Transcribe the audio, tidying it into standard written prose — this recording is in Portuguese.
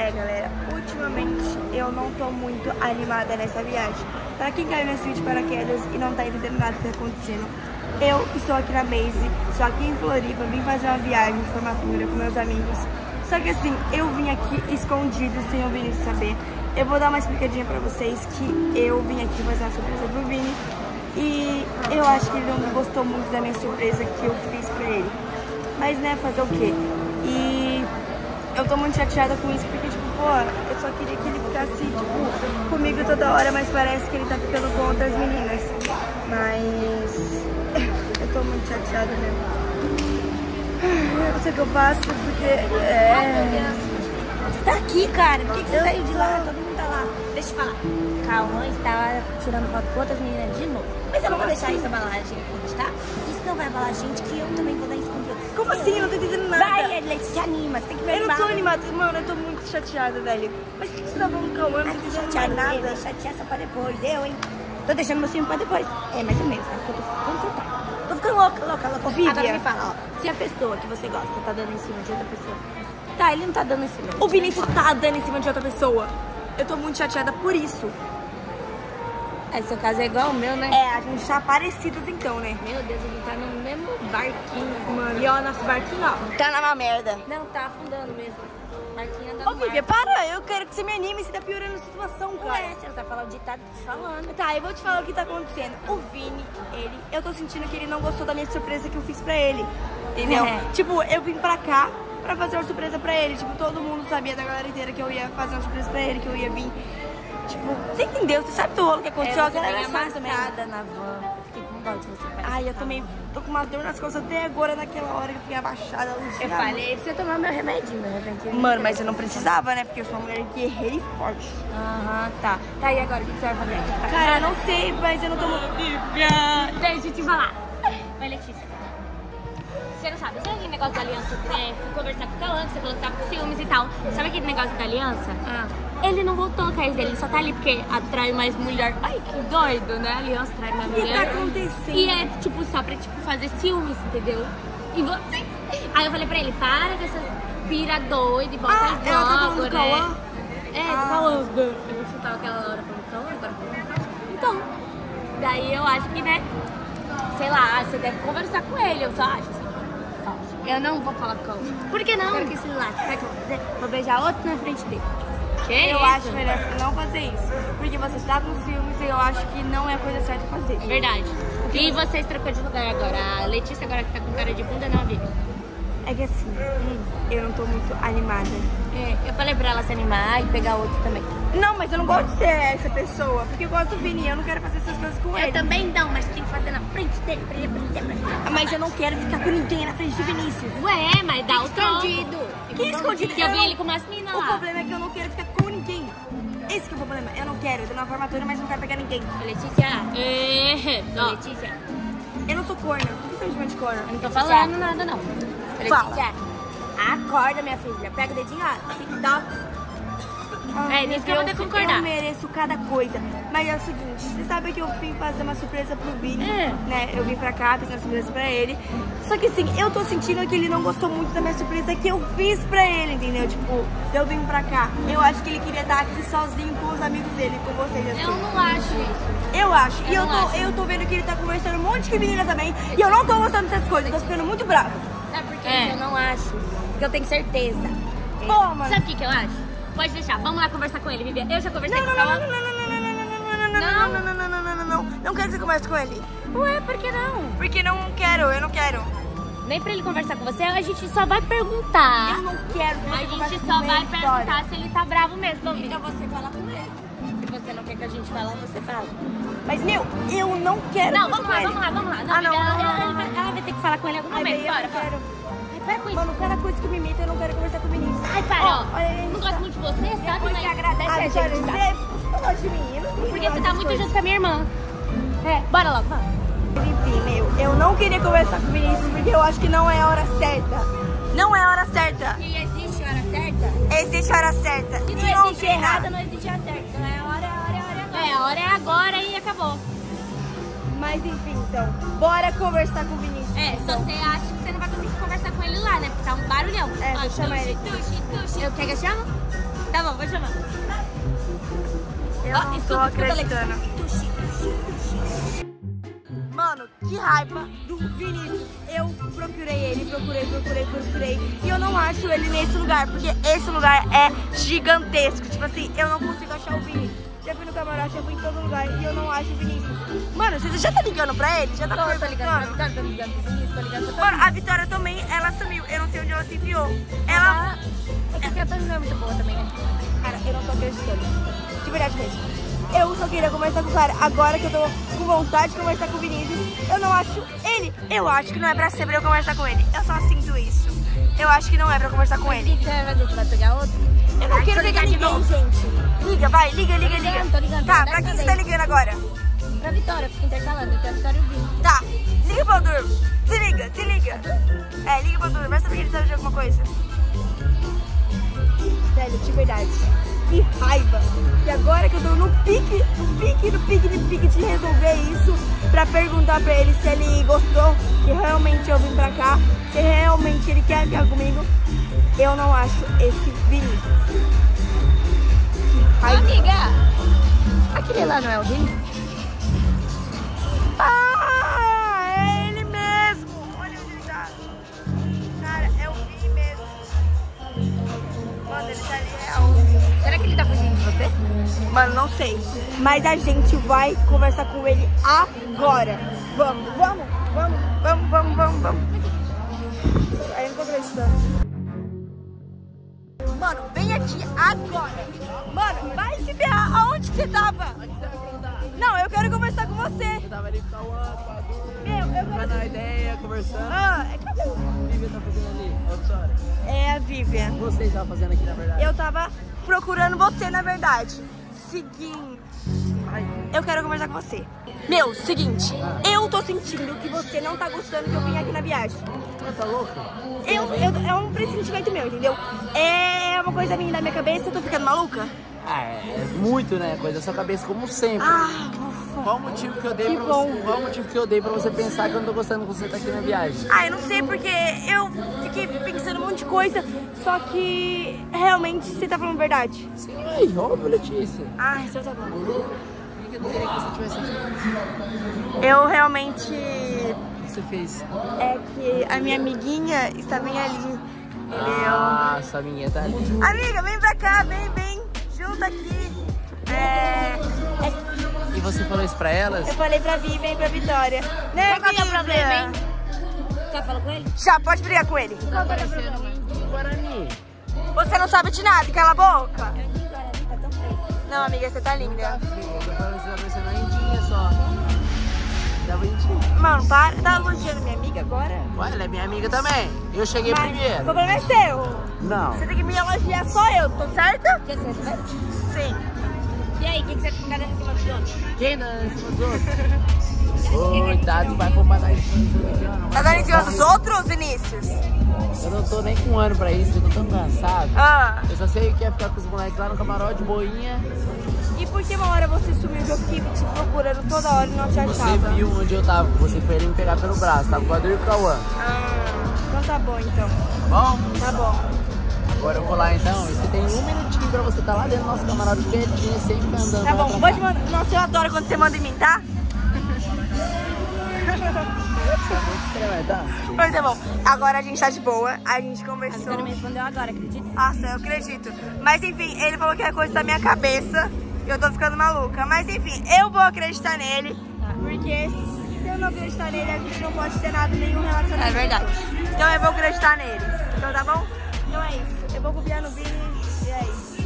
galera, ultimamente eu não tô muito animada nessa viagem. Pra quem caiu nesse vídeo de paraquedas e não tá entendendo nada do que tá acontecendo, eu estou aqui na Maze, estou aqui em Floripa, vim fazer uma viagem de formatura com meus amigos. Só que assim, eu vim aqui escondido, sem o Vinícius saber. Eu vou dar uma explicadinha pra vocês que eu vim aqui fazer uma surpresa pro Vini. E eu acho que ele não gostou muito da minha surpresa que eu fiz pra ele. Mas né, fazer o quê? E eu tô muito chateada com isso, porque tipo, pô, eu só queria que ele ficasse, tipo, comigo toda hora, mas parece que ele tá ficando com outras meninas. Mas eu tô muito chateada mesmo. Eu não sei o que eu faço, porque Você tá aqui, cara. Por que você saiu de lá? Todo mundo tá lá. Deixa eu falar. Cauã estava tirando foto com outras meninas de novo. Mas eu não vou deixar isso abalar a gente, tá? Isso não vai abalar a gente, que eu também vou dar isso com você. Como assim? Eu não tô entendendo nada. Vai, Edley, se anima. Você tem que me Eu animar. não tô animada, mano, eu tô muito chateada, velho. Mas o que você tá falando com o Cauã? Eu não tô entendendo mais nada. Deixa essa pra depois. Eu, hein? Tô deixando meu filme pra depois. É, mais ou menos, tá? Porque eu tô ficando surtada. Tô ficando louca. Vivian. Agora me fala, ó. Se a pessoa que você gosta tá dando em cima de outra pessoa... Tá, ele não tá dando em cima. O Vinícius tá dando em cima de outra pessoa. Eu tô muito chateada por isso. Seu caso é igual ao meu, né? É, a gente tá parecidas então, né? Meu Deus, ele tá no mesmo barquinho. Mano. E ó, nosso barquinho, ó. Tá na merda. Não, tá afundando mesmo. Barquinho andando. Ô, Vivian, para. Eu quero que você me anime. Você tá piorando a situação, cara. Ué, você não tá falando de ditado, tô falando. Tá, eu vou te falar o que tá acontecendo. O Vini, eu tô sentindo que ele não gostou da minha surpresa que eu fiz pra ele. Entendeu? Tipo, eu vim pra cá pra fazer uma surpresa pra ele. Tipo, todo mundo sabia da galera inteira que eu ia fazer uma surpresa pra ele, que eu ia vir. Tipo, você entendeu? Você sabe do rolo que aconteceu? A galera sabe também. Na van. Eu fiquei com dó de você. Ai, eu também tô com uma dor nas costas até agora, naquela hora que eu fiquei abaixada. Eu falei pra você tomar meu remedinho, Mano, mas eu não precisava, né? Porque eu sou uma mulher guerreira e forte. Aham, tá. Tá, e agora? O que você vai fazer? Cara, eu não sei, mas eu não tô... Deixa eu te falar. Oi, Letícia. Você não sabe, sabe aquele negócio da aliança? Fui conversar com o Cauã, que você falou que tava com ciúmes e tal. Sabe aquele negócio da aliança? Ele não voltou atrás dele, ele só tá ali porque atrai mais mulher. Ai, que doido, né? A aliança atrai mais mulher. O que tá acontecendo? E é, tipo, só pra, tipo, fazer ciúmes, entendeu? E você... Aí eu falei pra ele, para com essa pira doida e volta logo, ela tá falando né? do Cauã? Do Cauã. Eu chutava aquela hora falando Cauã, agora então, daí eu acho que, né? Sei lá, você deve conversar com ele, eu só acho assim. Eu não vou falar com o Cauã. Por que não? Porque esse lá, sabe o que eu vou fazer? Vou beijar outro na frente dele. Eu acho melhor não fazer isso. Porque você tá com ciúmes e eu acho que não é a coisa certa fazer. Verdade. E vocês trocou de lugar agora. A Letícia agora que tá com cara de bunda, não, Vivi? É que assim, eu não tô muito animada. Eu falei pra ela se animar e pegar outro também. Não, mas eu não gosto de ser essa pessoa. Porque eu gosto do Vini, eu não quero fazer essas coisas com ele. Eu também não, mas tem que fazer na frente dele pra ele aprender pra ficar. Mas eu não quero ficar com ninguém na frente do Vinícius. Ué, mas dá o escondido. Que escondido? Que eu vi ele com umas minas lá. O problema é que eu não quero ficar com ninguém. Esse que é o problema. Eu não quero. Eu tô na formatura, mas não quero pegar ninguém. Letícia. Letícia. Eu não sou corna. Por que você me chama de corna? Eu não tô falando nada, não. Fala. Letícia, acorda, minha filha. Pega o dedinho, ó. Toca. Nisso que eu vou ter que concordar. Eu mereço cada coisa. Mas é o seguinte, você sabe que eu vim fazer uma surpresa pro Vini, né? Eu vim pra cá, fiz uma surpresa pra ele. Só que assim, eu tô sentindo que ele não gostou muito da minha surpresa que eu fiz pra ele, entendeu? Tipo, eu vim pra cá. Eu acho que ele queria estar aqui sozinho com os amigos dele, com vocês, assim. Eu não acho isso. Eu acho. E eu tô vendo que ele tá conversando um monte de menina também. E eu não tô gostando dessas coisas, eu tô ficando muito brava. Sabe por quê? Eu não acho. Porque eu tenho certeza. Pô, mas... Sabe o que eu acho? Pode deixar, vamos lá conversar com ele, Vivian. Eu já conversei com o Cauã. Não quero que você converse com ele. Ué, por que não? Porque eu não quero. Nem pra ele conversar com você, a gente só vai perguntar. Eu não quero que você A converse gente com só ele, vai Vitória. perguntar se ele tá bravo mesmo, Vivi. Então você fala com ele. Se você não quer que a gente fale, você fala. Mas, meu, eu não quero. Não, vamos lá. Não, ela vai ter que falar com ele em algum Ai, momento. eu Bora, não quero. para com isso. Mano, cada coisa que me imita, eu não quero conversar com o Vinícius. Ai, para, ó. Olha, Não gosto muito de você, sabe? Depois Mas você agradece a gente, tá? Você gosta de mim, eu não porque você tá muito junto com a minha irmã. Bora logo, vamos. Enfim, eu não queria conversar com o Vinícius porque eu acho que não é a hora certa. Não é a hora certa. E existe hora certa? Existe a hora certa. Se não existe errada, não existe a certa. Não é a hora, a hora é agora e acabou. Mas enfim, então, bora conversar com o Vinícius. Só você acha que você não vai conseguir conversar com ele lá, né? Porque tá um barulhão. Vou chamar ele. Eu quero que eu chamo? Tá Eu não tô acreditando. Mano, que raiva do Vinícius. Eu procurei ele, procurei. E eu não acho ele nesse lugar, porque esse lugar é gigantesco. Tipo assim, eu não consigo achar o Vini. Já fui no camarote, já fui em todo lugar e eu não acho o Vinícius. Mano, você já tá ligando pra ele? Já tá Tô ligando pra Vitória, tô ligando pro Vinícius, tô ligando pra Mano, a Vitória também, ela sumiu. Eu não sei onde ela se enfiou. Ela... É que a Tânia não é muito boa também, né? Cara, eu não tô acreditando. De verdade mesmo. Eu só queria conversar com o cara. Agora que eu tô com vontade de conversar com o Vinícius, eu não acho ele. Eu acho que não é pra ser pra eu conversar com ele. Eu só sinto isso. Eu acho que não é pra conversar com ele. O que você vai fazer? Você vai pegar outro? Eu não quero pegar ninguém, gente. Liga, vai, liga. Tô ligando. Tá, pra quem você tá ligando agora? Pra Vitória, fica intercalando. Entre a Vitória e o Vini. Tá, liga pro Durmo. Se liga. É, liga pro Durmo. Vai saber que ele sabe de alguma coisa. Velho, de verdade. Que raiva. E agora que eu tô no pique de resolver isso, pra perguntar pra ele se ele gostou, que realmente eu vim pra cá, se realmente ele quer ficar comigo, eu não acho esse Vinícius. Que raiva. Amiga, aquele lá não é o Vini? Ah, é ele mesmo. Olha onde ele tá. Cara, é o Vini mesmo. Mano, ele tá ali real. Será que ele tá fugindo de você? Mano, não sei. Mas a gente vai conversar com ele agora. Vamos. Aí eu não tô acreditando. Mano, vem aqui agora. Mano, vai se ferrar. Aonde que você tava? Onde você vai perguntar? Não, eu quero conversar com você. Eu tava ali com o Cauã, com a Du, Eu quero... trocando uma ideia, conversando. Cadê o... O que Vivian tá fazendo ali? Ó, Vitória. É a Vivian. O que vocês estavam fazendo aqui, na verdade? Eu tava procurando você, na verdade. Seguinte, eu quero conversar com você. Meu, seguinte, eu tô sentindo que você não tá gostando que eu vim aqui na viagem. Você tá louco? É um pressentimento meu, entendeu? É uma coisa minha na minha cabeça, eu tô ficando maluca. Ah, é muito, né? Coisa da sua cabeça, como sempre. Ah, ufa. Qual o motivo que eu dei Que pra bom. você? Qual o motivo que eu dei pra você pensar que eu não tô gostando que você tá aqui na viagem? Ah, eu não sei porque eu fiquei pensando um monte de coisa, só que realmente você tá falando verdade. Sim, óbvio, Letícia. Ah, então tá bom. Por que eu não queria que você tivesse aqui? Eu realmente... O que você fez? É que a minha amiguinha está bem ali, entendeu? Ah, sua amiguinha tá ali. Amiga, vem pra cá, vem. Junta aqui. E você falou isso pra elas? Eu falei pra Vivian e pra Vitória. Né, Qual que é o Vivian? problema, hein? Já falou com ele? Já, pode brigar com ele. Qual que é o problema? Guarani. Você não sabe de nada, cala a boca. Eu entendi, Guarani, tá tão feio. Não, amiga, você tá linda. Eu tô falando que você tá parecendo uma indinha só. Tá bonitinho. Mano, para. Tá elogiando minha amiga agora? Ué, ela é minha amiga também. Eu cheguei Mas primeiro. o problema é seu. Não. Você tem que me elogiar só eu, tô certa? Quer ser, né? Sim. E aí, o que você fica em cima dos outros? Quem dá em cima dos outros? Coitado, vai for pra dar em cima dos outros. Não, Tá dando em cima dos outros, Vinícius? Eu não tô nem com um ano pra isso, eu tô tão cansado. Ah. Eu só sei que ia ficar com os moleques lá no camarote, boinha. E por que uma hora você sumiu que eu fiquei te procurando toda hora e não te Você achava? viu onde eu tava, você foi ali me pegar pelo braço, tava com o Adu e o Cauã. Então tá bom, então. Bom, Tá bom. agora eu vou lá então. E você tem um minutinho pra você tá lá dentro do nosso camarote quietinho, sem ficar andando. Tá pra lá bom, pra vou cá. te mandar. Nossa, eu adoro quando você manda em mim, tá? Tá? Mas tá bom. Agora a gente tá de boa, a gente A conversou. Vitória me respondeu agora, acredita? Nossa, eu acredito. Mas enfim, ele falou que é coisa da minha cabeça e eu tô ficando maluca. Mas enfim, eu vou acreditar nele, porque se eu não acreditar nele, a gente não pode ter nada, nenhum relacionamento. É verdade. Então eu vou acreditar nele. Então tá bom? Então é isso. Eu vou confiar no Vini e é isso.